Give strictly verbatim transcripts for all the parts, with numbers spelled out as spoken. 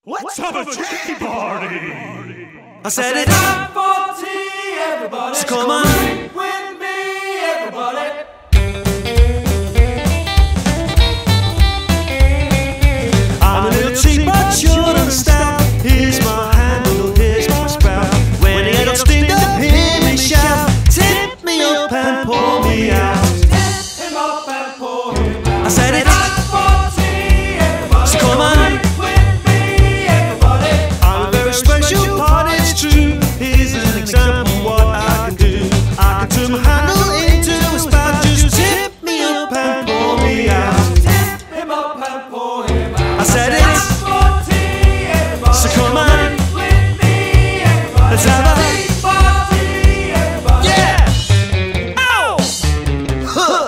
Let's have a tea party! I said it's time for tea, everybody. So come on, drink with me, everybody. I'm a little teapot, short and stout. Here's my handle, here's my spout. When you get up steamed up, hear me shout. Tip me up and pour me out. Tip him up and pour him out. I said it's time for tea, everybody. So come on, drink with me, everybody. I'm a very special part, it's true. Here's an example of what I can do. I can turn my handle into a spout. Just tip me up and pour me out. Tip him up and pour him out. I said it's time for tea, everybody. So come on, drink with me, everybody. let's have a tea party, everybody. yeah! Ow! Huh!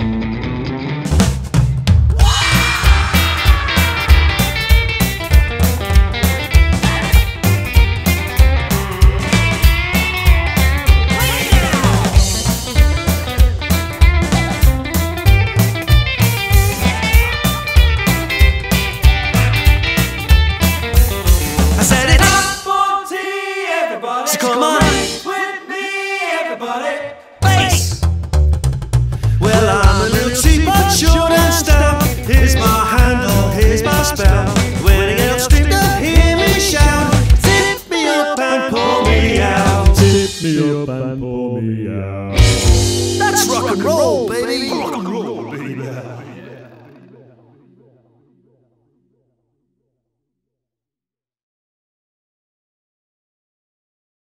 I said it's Time for tea, everybody. So come on, drink with me, everybody. bass. Well, I'm a little teapot, short and stout. Here's my handle, here's my spout. When I get up steamed up, hear me shout. Tip me up and pour me out. Tip me up and pour me out. That's rock and roll, baby.